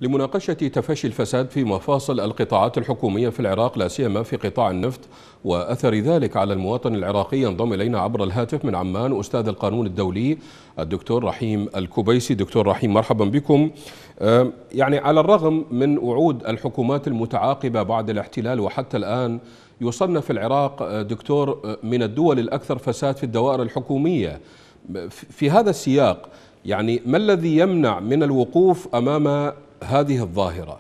لمناقشة تفشي الفساد في مفاصل القطاعات الحكومية في العراق، لا سيما في قطاع النفط وأثر ذلك على المواطن العراقي، ينضم إلينا عبر الهاتف من عمان أستاذ القانون الدولي الدكتور رحيم الكبيسي. دكتور رحيم، مرحبا بكم. يعني على الرغم من وعود الحكومات المتعاقبة بعد الاحتلال وحتى الآن، يصنف العراق دكتور من الدول الأكثر فساد في الدوائر الحكومية. في هذا السياق، يعني ما الذي يمنع من الوقوف أمام هذه الظاهرة؟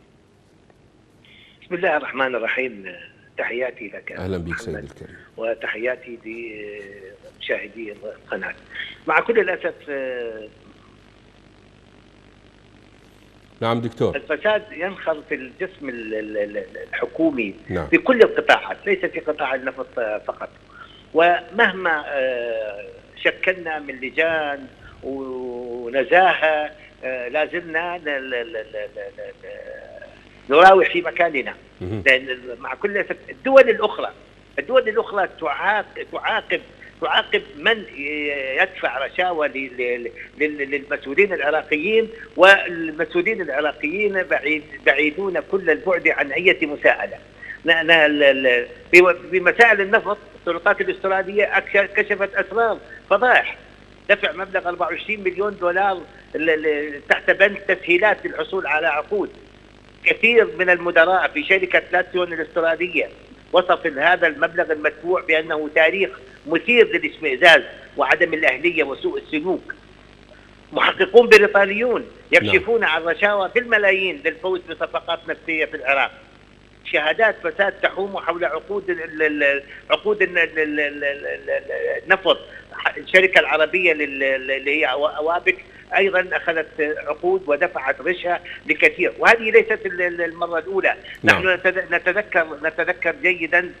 بسم الله الرحمن الرحيم. تحياتي لك أهلا بك سيدي الكريم، وتحياتي لمشاهدي القناة. مع كل الأسف نعم دكتور، الفساد ينخر في الجسم الحكومي. نعم. في كل القطاعات، ليس في قطاع النفط فقط. ومهما شكلنا من لجان ونزاهة لا زلنا نراوح في مكاننا، لأن مع كل أسف الدول الأخرى تعاقب من يدفع رشاوى للمسؤولين العراقيين، والمسؤولين العراقيين بعيدون كل البعد عن أي مساءلة. في مسائل النفط السلطات الاسترالية كشفت أسرار فضائح، دفع مبلغ 24 مليون دولار تحت بند تسهيلات للحصول على عقود. كثير من المدراء في شركة لاتسيون الاسترالية وصف هذا المبلغ المدفوع بأنه تاريخ مثير للاشمئزاز وعدم الأهلية وسوء السلوك. محققون بريطانيون يكشفون عن رشاوى بالملايين للفوز بصفقات نفطية في العراق. شهادات فساد تحوم حول عقود النفط. الشركة العربية اللي هي أوابك أيضا أخذت عقود ودفعت رشها لكثير، وهذه ليست المرة الأولى. نعم. نحن نتذكر جيدا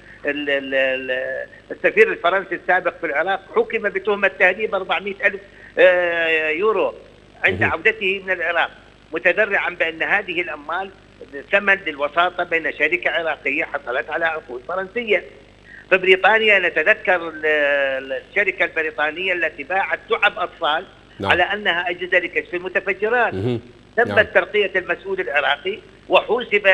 السفير الفرنسي السابق في العراق حكم بتهمة تهريب 400,000 يورو عند عودته من العراق، متذرعا بأن هذه الأموال ثمن للوساطة بين شركة عراقية حصلت على عقود فرنسية. في بريطانيا نتذكر الشركة البريطانية التي باعت لعب أطفال، نعم، على أنها أجهزة لكشف المتفجرات. تمت نعم. ترقية المسؤول العراقي وحوسبت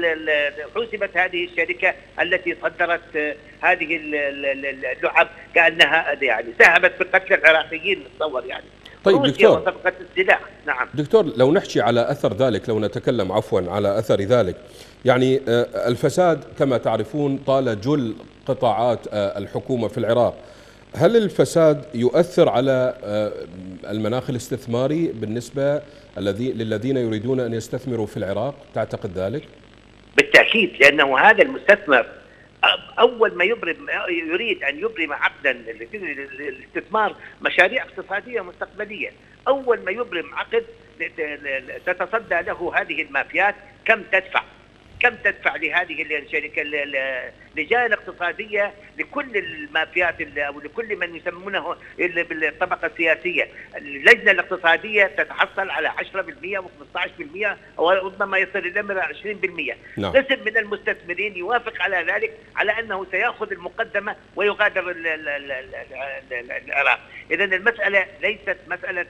هذه الشركة التي صدرت هذه اللعب كأنها يعني ساهمت في قتل العراقيين، نتصور يعني. طيب دكتور، وصفقة السلاح. نعم دكتور، لو نحكي على أثر ذلك، لو نتكلم عفوا على أثر ذلك، يعني الفساد كما تعرفون طال جل قطاعات الحكومة في العراق. هل الفساد يؤثر على المناخ الاستثماري بالنسبة للذين يريدون أن يستثمروا في العراق؟ تعتقد ذلك؟ بالتأكيد، لأنه هذا المستثمر أول ما يريد أن يبرم عقدا للاستثمار مشاريع اقتصادية مستقبلية، أول ما يبرم عقد تتصدى له هذه المافيات. كم تدفع لهذه الشركة لجان اقتصادية لكل المافيات أو لكل من يسمونه بالطبقة السياسية. اللجنة الاقتصادية تتحصل على 10% و15% وربما يصل الأمر 20%. نعم. قسم من المستثمرين يوافق على ذلك، على أنه سيأخذ المقدمة ويغادر العراق. إذن المسألة ليست مسألة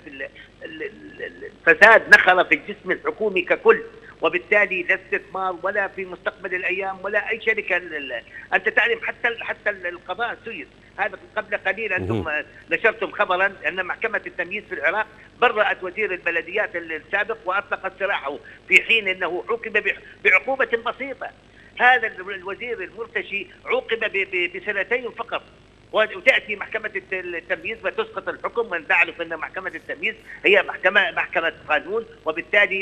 الفساد نخر في الجسم الحكومي ككل، وبالتالي لا استثمار ولا في مستقبل الأيام ولا أي شركة. أنت تعلم حتى القضاء السويس هذا قبل قليل أنتم نشرتم خبرا أن محكمة التمييز في العراق برأت وزير البلديات السابق وأطلقت سراحه، في حين أنه عوقب بعقوبة بسيطة. هذا الوزير المرتشي عوقب بسنتين فقط، وتأتي محكمة التمييز وتسقط الحكم. ونعرف أن محكمة التمييز هي محكمة قانون، وبالتالي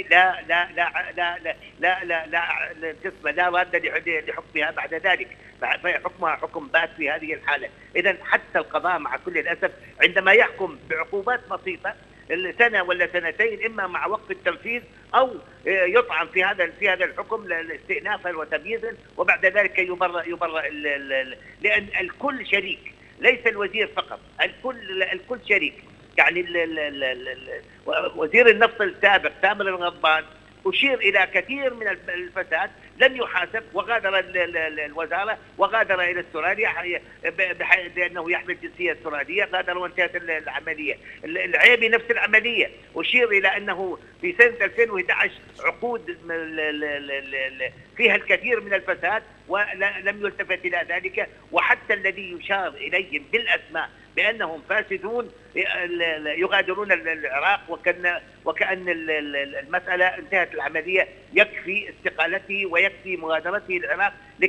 لا راد لحكمها بعد ذلك، فحكمها حكم بات في هذه الحالة. إذن حتى القضاء مع كل الأسف عندما يحكم بعقوبات بسيطة سنة ولا سنتين، إما مع وقف التنفيذ أو يطعن في هذا الحكم استئنافا وتمييزا، وبعد ذلك يبرأ لأن الكل شريك، ليس الوزير فقط، الكل شريك. يعني وزير النفط السابق تامر الغضبان أشير إلى كثير من الفساد لم يحاسب، وغادر الوزارة وغادر إلى استراليا بأنه يحمل الجنسية السعودية، غادر وانتهت العملية. العيبي نفس العملية، أشير إلى أنه في سنة 2011 عقود فيها الكثير من الفساد ولم يلتفت إلى ذلك، وحتى الذي يشار إليهم بالأسماء بأنهم فاسدون يغادرون العراق وكأن المسألة انتهت العملية، يكفي استقالته ويكفي مغادرته العراق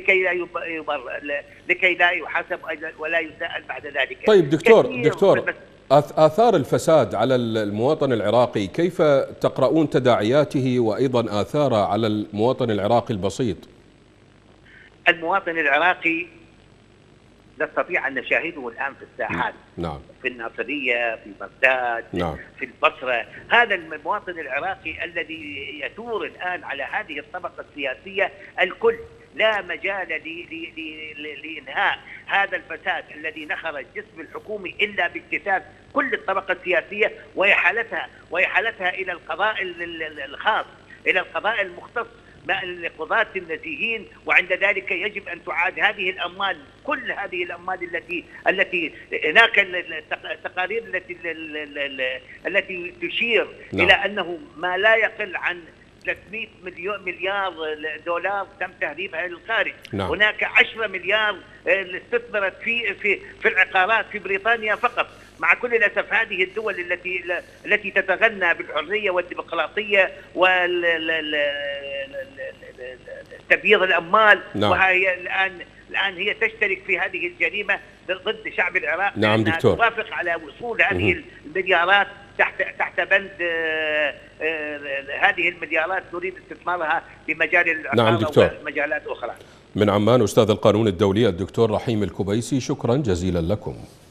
لكي لا يحاسب ولا يسأل بعد ذلك. طيب دكتور آثار الفساد على المواطن العراقي كيف تقرؤون تداعياته وأيضا آثاره على المواطن العراقي البسيط؟ المواطن العراقي نستطيع أن نشاهده الآن في الساحات. نعم. في الناصرية، في بغداد، نعم. في البصرة. هذا المواطن العراقي الذي يثور الآن على هذه الطبقة السياسية الكل، لا مجال لإنهاء هذا الفساد الذي نخر الجسم الحكومي إلا باكتتاب كل الطبقة السياسية وإحالتها إلى القضاء الخاص، إلى القضاء المختص مع القضاة النزيهين. وعند ذلك يجب أن تعاد هذه الأموال، كل هذه الأموال التي هناك التقارير التي تشير إلى أنه ما لا يقل عن 300 مليار دولار تم تهريبها للخارج. هناك 10 مليار استثمرت في العقارات في بريطانيا فقط. مع كل الأسف هذه الدول التي تتغنى بالحرية والديمقراطية وتبييض الأموال، وهي الآن هي تشترك في هذه الجريمة ضد شعب العراق. نعم دكتور. توافق على وصول هذه المليارات تحت بند هذه المليارات تريد استثمارها في مجال العقار ومجالات أخرى. من عمان أستاذ القانون الدولي الدكتور رحيم الكبيسي، شكرا جزيلا لكم.